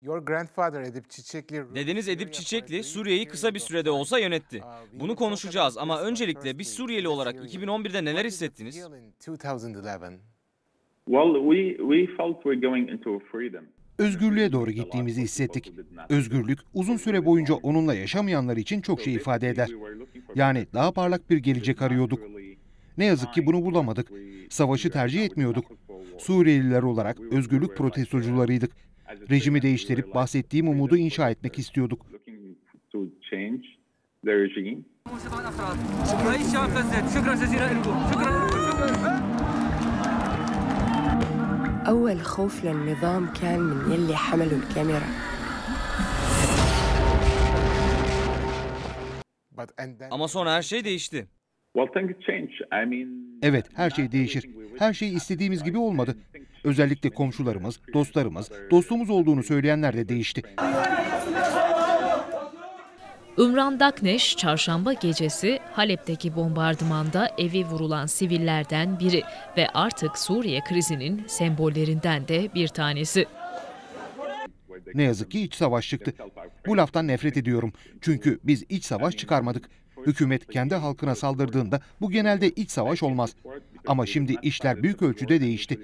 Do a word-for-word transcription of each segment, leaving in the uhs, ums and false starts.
Dedeniz Edip Çiçekli Suriye'yi kısa bir sürede olsa yönetti. Bunu konuşacağız ama öncelikle bir Suriyeli olarak iki bin on birde neler hissettiniz? Özgürlüğe doğru gittiğimizi hissettik. Özgürlük, uzun süre boyunca onunla yaşamayanlar için çok şey ifade eder. Yani daha parlak bir gelecek arıyorduk. Ne yazık ki bunu bulamadık. Savaşı tercih etmiyorduk. Suriyeliler olarak özgürlük protestocularıydık. Rejimi değiştirip bahsettiğim umudu inşa etmek istiyorduk. أول خوف للنظام كان من يلي حملوا الكاميرا. Ama sonra her şey değişti. Evet, her şey değişir. Her şey istediğimiz gibi olmadı. Özellikle komşularımız, dostlarımız, dostumuz olduğunu söyleyenler de değişti. Ümran Dakneş, çarşamba gecesi Halep'teki bombardımanda evi vurulan sivillerden biri ve artık Suriye krizinin sembollerinden de bir tanesi. Ne yazık ki iç savaş çıktı. Bu laftan nefret ediyorum. Çünkü biz iç savaş çıkarmadık. Hükümet kendi halkına saldırdığında bu genelde iç savaş olmaz. Ama şimdi işler büyük ölçüde değişti.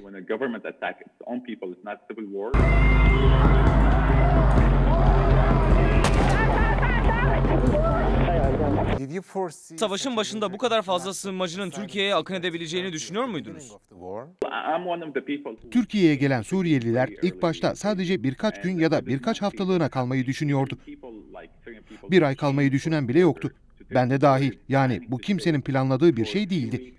Savaşın başında bu kadar fazla sığınmacının Türkiye'ye akın edebileceğini düşünüyor muydunuz? Türkiye'ye gelen Suriyeliler ilk başta sadece birkaç gün ya da birkaç haftalığına kalmayı düşünüyordu. Bir ay kalmayı düşünen bile yoktu. Ben de dahil. Yani bu kimsenin planladığı bir şey değildi.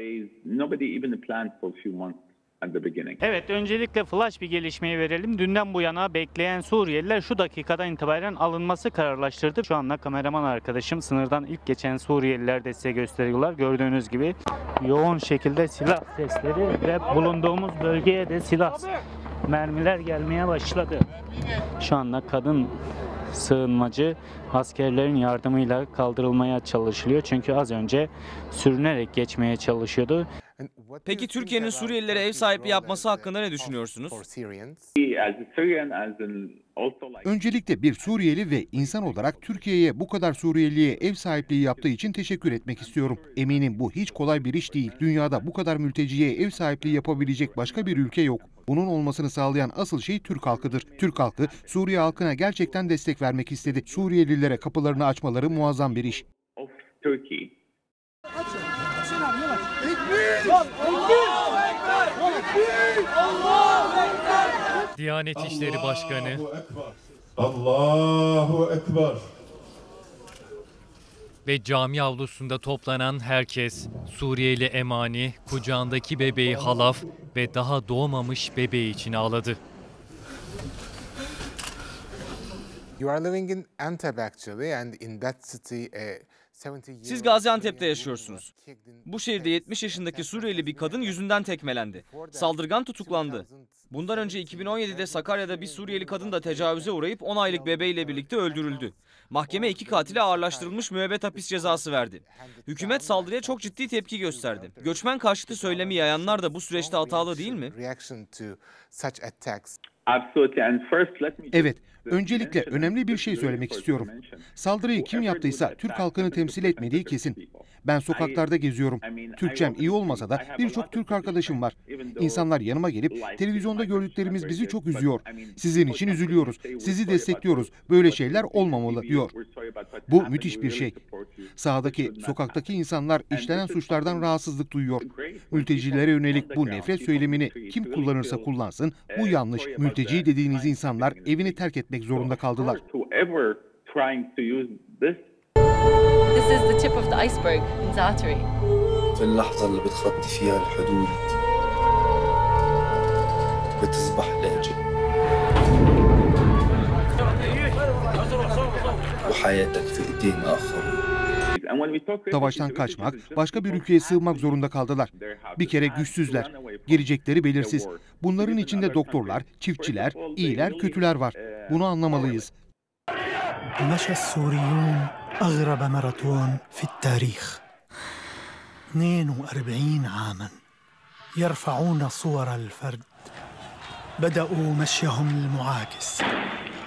Evet, öncelikle flash bir gelişmeyi verelim. Dünden bu yana bekleyen Suriyeliler şu dakikadan itibaren alınması kararlaştırdı. Şu anda kameraman arkadaşım sınırdan ilk geçen Suriyeliler de size gösteriyorlar. Gördüğünüz gibi yoğun şekilde silah sesleri ve bulunduğumuz bölgeye de silah mermiler gelmeye başladı. Şu anda kadın sığınmacı askerlerin yardımıyla kaldırılmaya çalışılıyor. Çünkü az önce sürünerek geçmeye çalışıyordu. Peki Türkiye'nin Suriyelilere ev sahipliği yapması hakkında ne düşünüyorsunuz? Öncelikle bir Suriyeli ve insan olarak Türkiye'ye bu kadar Suriyeliye ev sahipliği yaptığı için teşekkür etmek istiyorum. Eminim bu hiç kolay bir iş değil. Dünyada bu kadar mülteciye ev sahipliği yapabilecek başka bir ülke yok. Bunun olmasını sağlayan asıl şey Türk halkıdır. Türk halkı Suriye halkına gerçekten destek vermek istedi. Suriyelilere kapılarını açmaları muazzam bir iş. Diyanet İşleri Başkanı Allahu Ekber ve cami avlusunda toplanan herkes Suriyeli Emani kucağındaki bebeği Halaf ve daha doğmamış bebeği için ağladı. Siz Gaziantep'te yaşıyorsunuz. Bu şehirde yetmiş yaşındaki Suriyeli bir kadın yüzünden tekmelendi. Saldırgan tutuklandı. Bundan önce iki bin on yedide Sakarya'da bir Suriyeli kadın da tecavüze uğrayıp on aylık bebeğiyle birlikte öldürüldü. Mahkeme iki katile ağırlaştırılmış müebbet hapis cezası verdi. Hükümet saldırıya çok ciddi tepki gösterdi. Göçmen karşıtı söylemi yayanlar da bu süreçte hatalı değil mi? Evet, öncelikle önemli bir şey söylemek istiyorum. Saldırıyı kim yaptıysa Türk halkını temsil etmediği kesin. Ben sokaklarda geziyorum. Türkçem iyi olmasa da birçok Türk arkadaşım var. İnsanlar yanıma gelip televizyonda gördüklerimiz bizi çok üzüyor. Sizin için üzülüyoruz. Sizi destekliyoruz. Böyle şeyler olmamalı diyor. Bu müthiş bir şey. Sahadaki, sokaktaki insanlar işlenen suçlardan rahatsızlık duyuyor. Mültecilere yönelik bu nefret söylemini kim kullanırsa kullansın bu yanlış. Mülteci dediğiniz insanlar evini terk etmek zorunda kaldılar. This is the tip of the iceberg in Zaatari. في اللحظة اللي بتخطي فيها الحدود بتصبح لاجئ وحياتك في ايدين آخرين. Savaştan kaçmak, başka bir ülkeye sığınmak zorunda kaldılar. Bir kere güçsüzler, gelecekleri belirsiz. Bunların içinde doktorlar, çiftçiler, iyiler, kötüler var. Bunu anlamalıyız. مشى السوريون أغرب ماراثون في التاريخ اثنين وأربعين عاما يرفعون صور الفرد بدأوا مشيهم المعاكس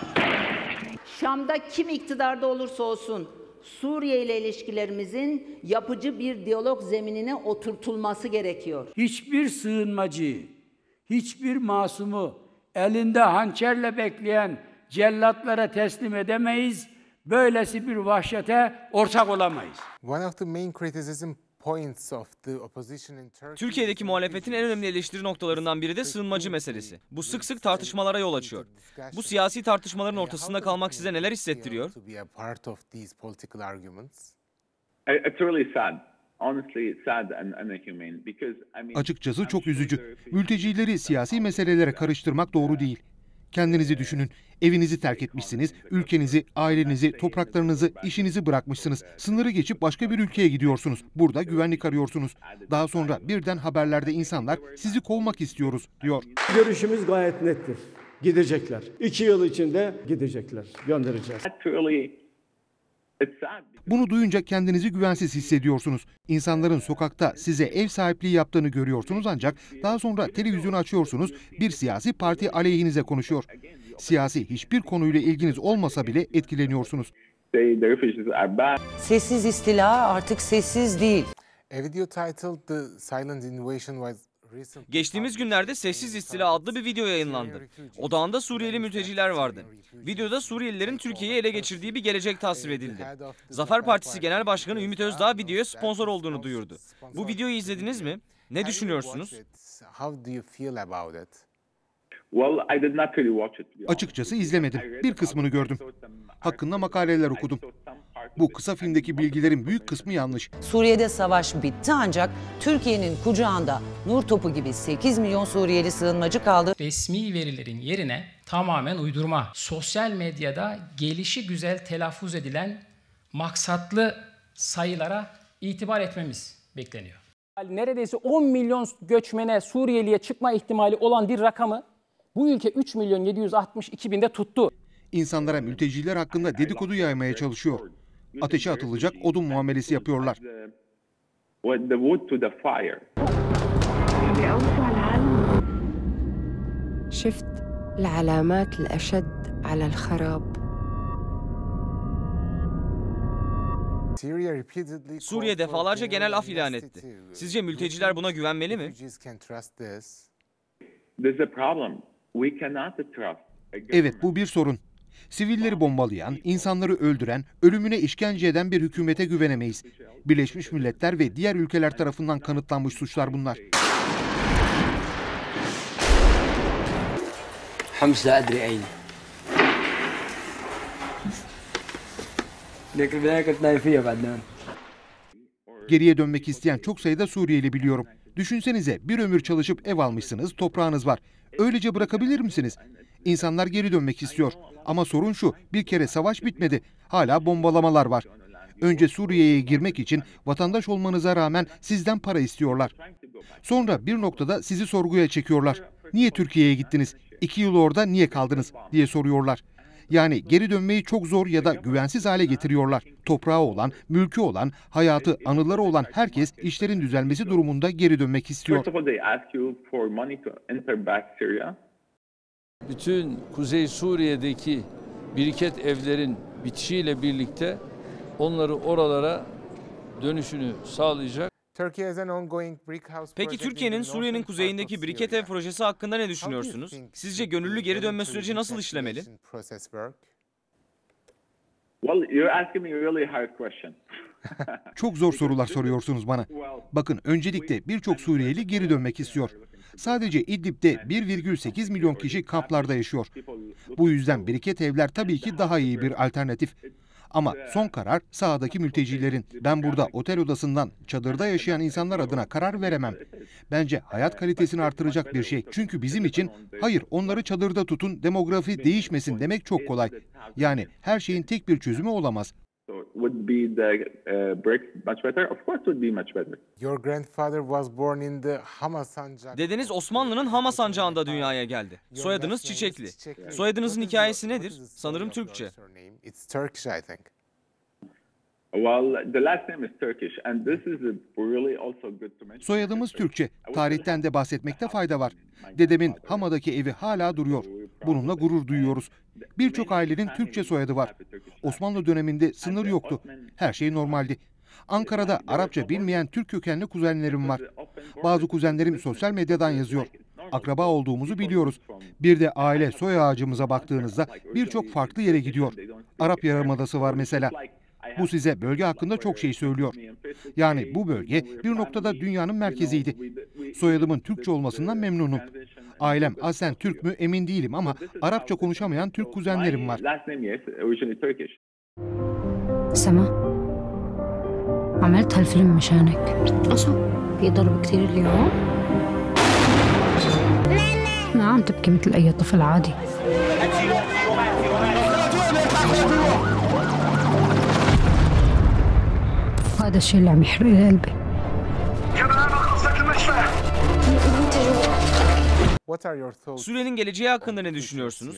Şam'da kim iktidarda olursa olsun Suriye ile ilişkilerimizin yapıcı bir diyalog zeminine oturtulması gerekiyor. Hiçbir sığınmacıyı, hiçbir masumu elinde hançerle bekleyen cellatlara teslim edemeyiz. Böylesi bir vahşete ortak olamayız. Türkiye'deki muhalefetin en önemli eleştiri noktalarından biri de sığınmacı meselesi. Bu sık sık tartışmalara yol açıyor. Bu siyasi tartışmaların ortasında kalmak size neler hissettiriyor? Açıkçası çok üzücü. Mültecileri siyasi meselelere karıştırmak doğru değil. Kendinizi düşünün. Evinizi terk etmişsiniz, ülkenizi, ailenizi, topraklarınızı, işinizi bırakmışsınız. Sınırı geçip başka bir ülkeye gidiyorsunuz. Burada güvenlik arıyorsunuz. Daha sonra birden haberlerde insanlar sizi kovmak istiyoruz diyor. Görüşümüz gayet nettir. Gidecekler. İki yıl içinde gidecekler. Göndereceğiz. Bunu duyunca kendinizi güvensiz hissediyorsunuz. İnsanların sokakta size ev sahipliği yaptığını görüyorsunuz ancak daha sonra televizyonu açıyorsunuz, bir siyasi parti aleyhinize konuşuyor. Siyasi hiçbir konuyla ilginiz olmasa bile etkileniyorsunuz. Sessiz istila artık sessiz değil. Geçtiğimiz günlerde Sessiz İstila adlı bir video yayınlandı. Odağında Suriyeli mülteciler vardı. Videoda Suriyelilerin Türkiye'yi ele geçirdiği bir gelecek tasvir edildi. Zafer Partisi Genel Başkanı Ümit Özdağ videoya sponsor olduğunu duyurdu. Bu videoyu izlediniz mi? Ne düşünüyorsunuz? Açıkçası izlemedim. Bir kısmını gördüm. Hakkında makaleler okudum. Bu kısa filmdeki bilgilerin büyük kısmı yanlış. Suriye'de savaş bitti ancak Türkiye'nin kucağında nur topu gibi sekiz milyon Suriyeli sığınmacı kaldı. Resmi verilerin yerine tamamen uydurma, sosyal medyada gelişi güzel telaffuz edilen maksatlı sayılara itibar etmemiz bekleniyor. Neredeyse on milyon göçmene, Suriyeliye çıkma ihtimali olan bir rakamı bu ülke üç milyon yedi yüz altmış iki binde tuttu. İnsanlara mülteciler hakkında dedikodu yaymaya çalışıyor. Ateşe atılacak odun muamelesi yapıyorlar. شفت العلامات الأشد على الخراب. Suriye defalarca genel af ilan etti. Sizce mülteciler buna güvenmeli mi? Evet, bu bir sorun. Sivilleri bombalayan, insanları öldüren, ölümüne işkence eden bir hükümete güvenemeyiz. Birleşmiş Milletler ve diğer ülkeler tarafından kanıtlanmış suçlar bunlar. Geriye dönmek isteyen çok sayıda Suriyeli biliyorum. Düşünsenize, bir ömür çalışıp ev almışsınız, toprağınız var. Öylece bırakabilir misiniz? İnsanlar geri dönmek istiyor. Ama sorun şu, bir kere savaş bitmedi. Hala bombalamalar var. Önce Suriye'ye girmek için vatandaş olmanıza rağmen sizden para istiyorlar. Sonra bir noktada sizi sorguya çekiyorlar. Niye Türkiye'ye gittiniz? İki yıl orada niye kaldınız diye soruyorlar. Yani geri dönmeyi çok zor ya da güvensiz hale getiriyorlar. Toprağı olan, mülkü olan, hayatı, anıları olan herkes işlerin düzelmesi durumunda geri dönmek istiyor. Bütün Kuzey Suriye'deki biriket evlerin bitişiyle birlikte onları oralara dönüşünü sağlayacak. Peki Türkiye'nin Suriye'nin kuzeyindeki biriket ev projesi hakkında ne düşünüyorsunuz? Sizce gönüllü geri dönme süreci nasıl işlemeli? Çok zor sorular soruyorsunuz bana. Bakın, öncelikle birçok Suriyeli geri dönmek istiyor. Sadece İdlib'de bir virgül sekiz milyon kişi kamplarda yaşıyor. Bu yüzden biriket evler tabii ki daha iyi bir alternatif. Ama son karar sahadaki mültecilerin. Ben burada otel odasından çadırda yaşayan insanlar adına karar veremem. Bence hayat kalitesini artıracak bir şey. Çünkü bizim için hayır onları çadırda tutun, demografi değişmesin demek çok kolay. Yani her şeyin tek bir çözümü olamaz. Dedeniz Osmanlı'nın Hama sancağında dünyaya geldi. Soyadınız Çiçekli. Soyadınızın hikayesi nedir? Sanırım Türkçe. Soyadımız Türkçe. Tarihten de bahsetmekte fayda var. Dedemin Hama'daki evi hala duruyor. Bununla gurur duyuyoruz. Birçok ailenin Türkçe soyadı var. Osmanlı döneminde sınır yoktu. Her şey normaldi. Ankara'da Arapça bilmeyen Türk kökenli kuzenlerim var. Bazı kuzenlerim sosyal medyadan yazıyor. Akraba olduğumuzu biliyoruz. Bir de aile soy ağacımıza baktığınızda birçok farklı yere gidiyor. Arap Yarımadası var mesela. Bu size bölge hakkında çok şey söylüyor. Yani bu bölge bir noktada dünyanın merkeziydi. Soyadımın Türkçe olmasından memnunum. Ailem aslen Türk mü emin değilim ama Arapça konuşamayan Türk kuzenlerim var. سما عملت هالفيلم مشانك أصو في ضرب كتير اليوم نعم تبكي مثل أي طفل عادي هذا الشيء اللي عم يحرق لي قلبي Suriye'nin geleceği hakkında ne düşünüyorsunuz?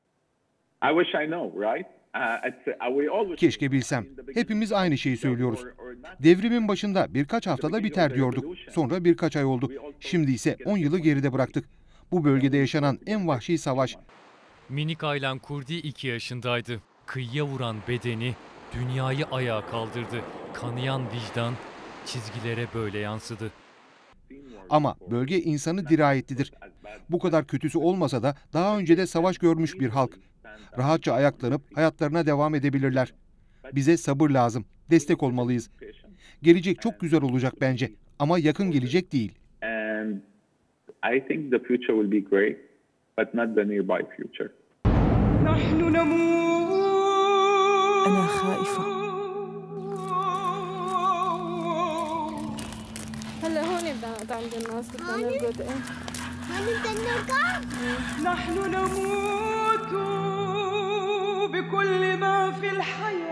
Keşke bilsem. Hepimiz aynı şeyi söylüyoruz. Devrimin başında birkaç haftada biter diyorduk. Sonra birkaç ay oldu. Şimdi ise on yılı geride bıraktık. Bu bölgede yaşanan en vahşi savaş. Minik Aylan Kurdi iki yaşındaydı. Kıyıya vuran bedeni dünyayı ayağa kaldırdı. Kanayan vicdan çizgilere böyle yansıdı. Ama bölge insanı dirayetlidir. Bu kadar kötüsü olmasa da daha önce de savaş görmüş bir halk. Rahatça ayaklanıp hayatlarına devam edebilirler. Bize sabır lazım. Destek olmalıyız. Gelecek çok güzel olacak bence. Ama yakın gelecek değil. أنا خائفة. هلا هون عند الناس بدنا نرقد ايه هون بدنا نرقد نحن نموت بكل ما في الحياة